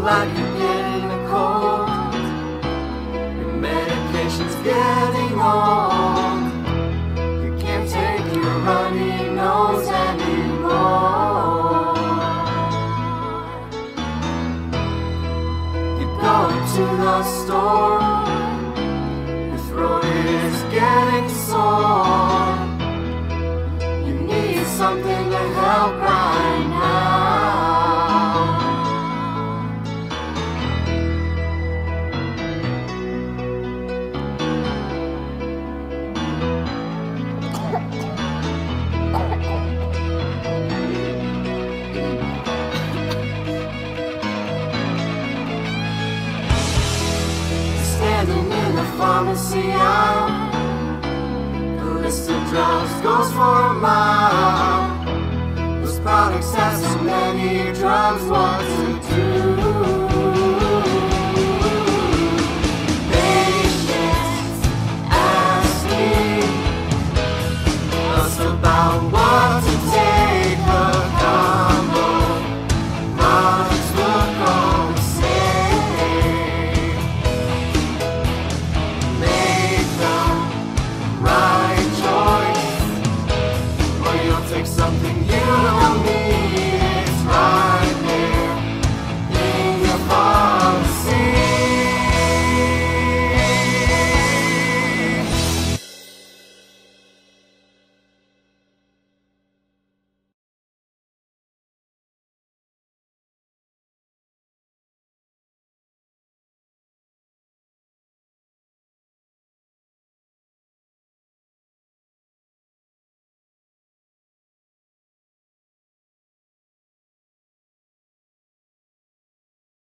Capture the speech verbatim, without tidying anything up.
like you're getting a cold. Your medication's getting old. You can't take your runny nose anymore. You go to the store, your throat is getting sore. You need something to help right now. Standing in the pharmacy aisle, the list of drugs goes for a mile. Those products have so many drugs, what's